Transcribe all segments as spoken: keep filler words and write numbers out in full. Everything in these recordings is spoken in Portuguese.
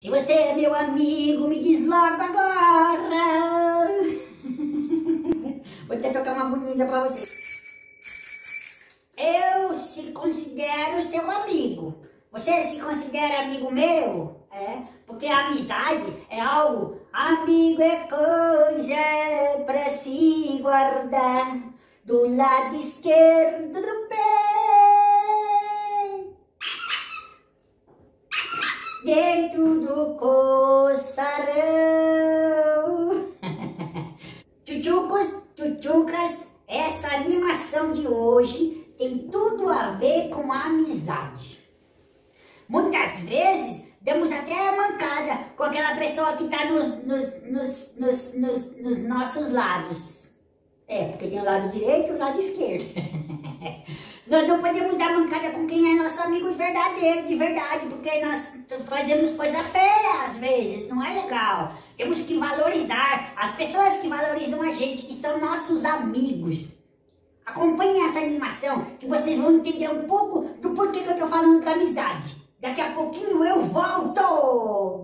Se você é meu amigo, me diz logo agora. Vou até tocar uma bonita pra você. Eu se considero seu amigo. Você se considera amigo meu? É, porque a amizade é algo. Amigo é coisa pra se guardar do lado esquerdo do pé. Dentro do coçarão. Tchutchucos, tchutchucas, essa animação de hoje tem tudo a ver com a amizade. Muitas vezes damos até a mancada com aquela pessoa que está nos, nos, nos, nos, nos, nos nossos lados. É, porque tem o lado direito e o lado esquerdo. Nós não podemos dar mancada com quem é nosso amigo verdadeiro, de verdade, porque nós fazemos coisa feia às vezes, não é legal. Temos que valorizar as pessoas que valorizam a gente, que são nossos amigos. Acompanhem essa animação, que vocês vão entender um pouco do porquê que eu tô falando da amizade. Daqui a pouquinho eu volto!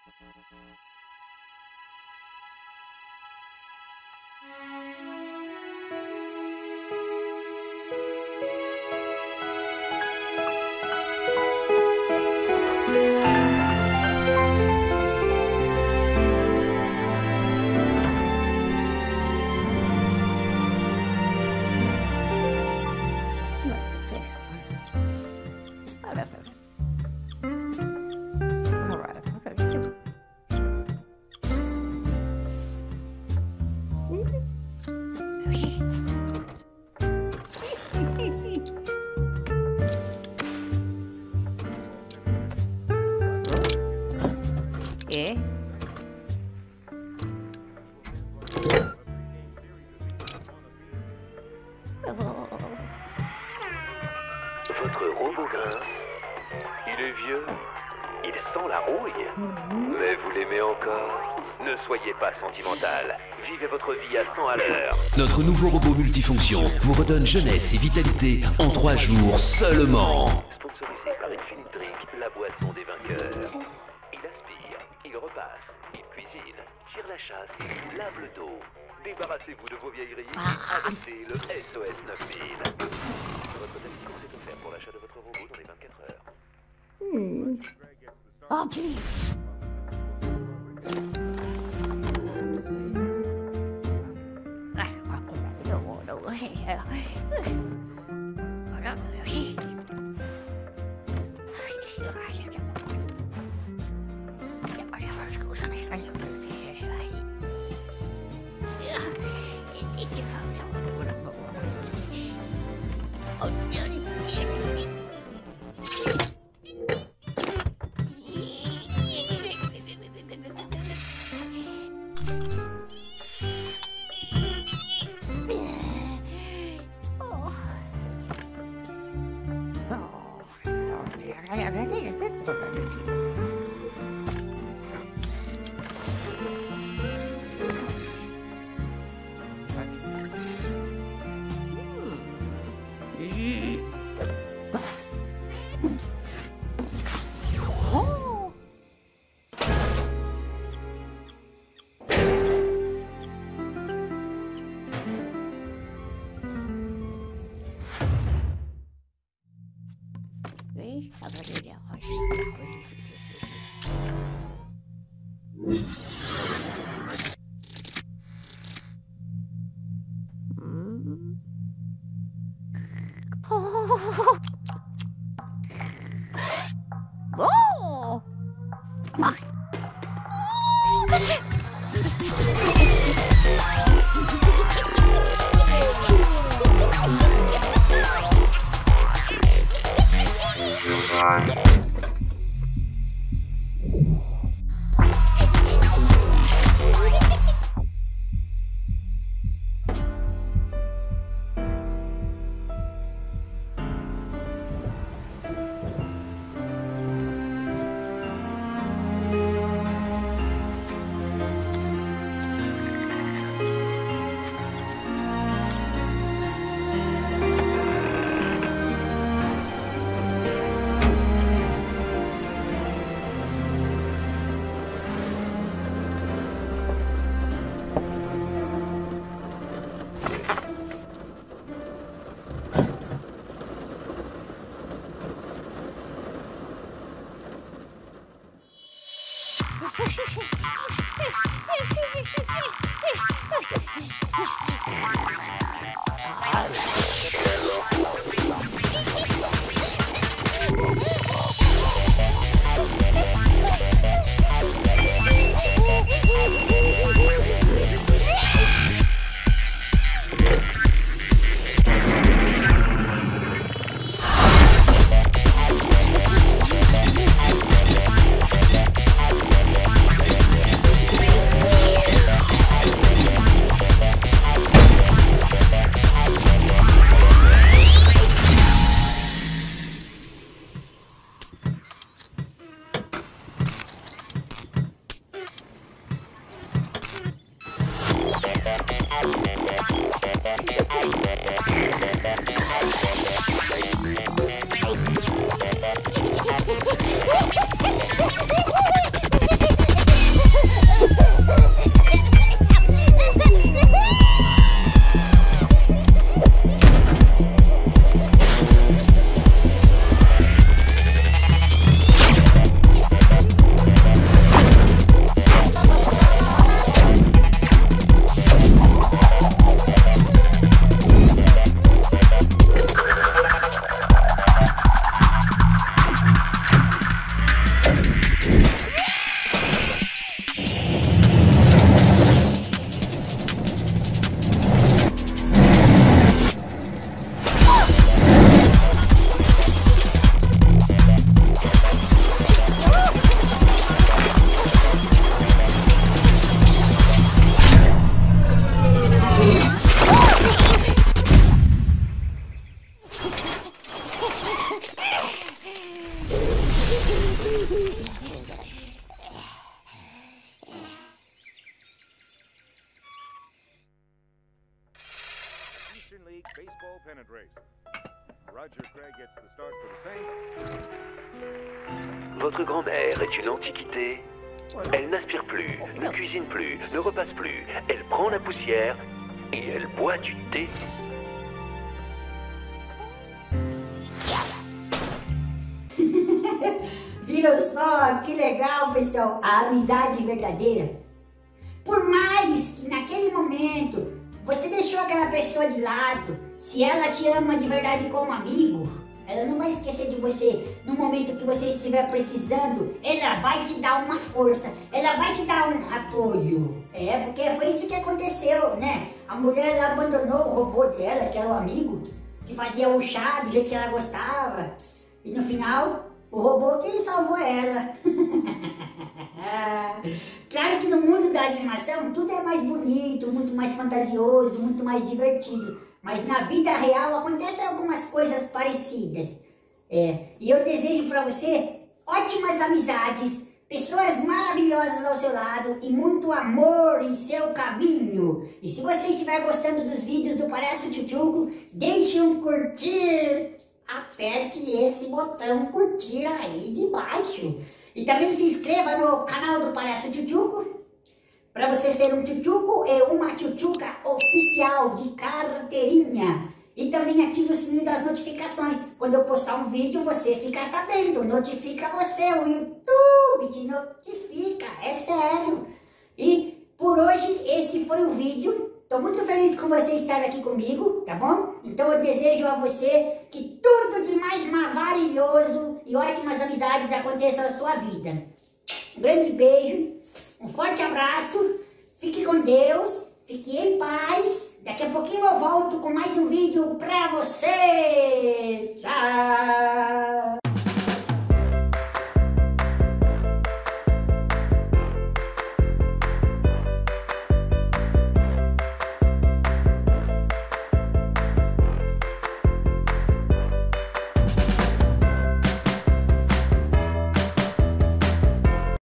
É? Votre robot grince. Il est vieux. Il sent la rouille. Mm-hmm. Mais vous l'aimez encore. Ne soyez pas sentimental. Vivez votre vie à cent à l'heure. Notre nouveau robot multifonction vous redonne jeunesse et vitalité en trois jours seulement. Sponsorisé par Infinite Drink, la boisson des vainqueurs. Il aspire, il repasse, il cuisine, tire la chasse, lave le dos. Débarrassez-vous de vos vieilleries. Adoptez le S O S neuf mille. Votre assistance est offerte pour l'achat de votre robot dans les vingt-quatre heures. Hmm. Oh, please. Oh! Baseball pennant race. Roger Craig gets the start for the Saints. Votre grand-mère est une antiquité. Elle n'aspire plus, ne cuisine plus, ne repasse plus. Elle prend la poussière et elle boit du thé. Viram só que legal, pessoal, a amizade verdadeira. Por mais que naquele momento você deixou aquela pessoa de lado, se ela te ama de verdade como amigo, ela não vai esquecer de você no momento que você estiver precisando. Ela vai te dar uma força, ela vai te dar um apoio. É, porque foi isso que aconteceu, né? A mulher ela abandonou o robô dela, que era o amigo, que fazia o chá do jeito que ela gostava. E no final, o robô que salvou ela. Claro que no mundo da animação tudo é mais bonito, muito mais fantasioso, muito mais divertido. Mas na vida real acontecem algumas coisas parecidas. É, e eu desejo para você ótimas amizades, pessoas maravilhosas ao seu lado e muito amor em seu caminho. E se você estiver gostando dos vídeos do Palhaço Tchutchuco, deixe um curtir. Aperte esse botão curtir aí de baixo. E também se inscreva no canal do Palhaço Tchutchuco, para você ser um tchutchuco e uma tchutchuca oficial de carteirinha. E também ative o sininho das notificações. Quando eu postar um vídeo, você fica sabendo. Notifica você, o YouTube te notifica, é sério. E por hoje esse foi o vídeo. Estou muito feliz com você estar aqui comigo, tá bom? Então eu desejo a você que tudo de mais maravilhoso e ótimas amizades aconteçam na sua vida. Um grande beijo, um forte abraço, fique com Deus, fique em paz. Daqui a pouquinho eu volto com mais um vídeo pra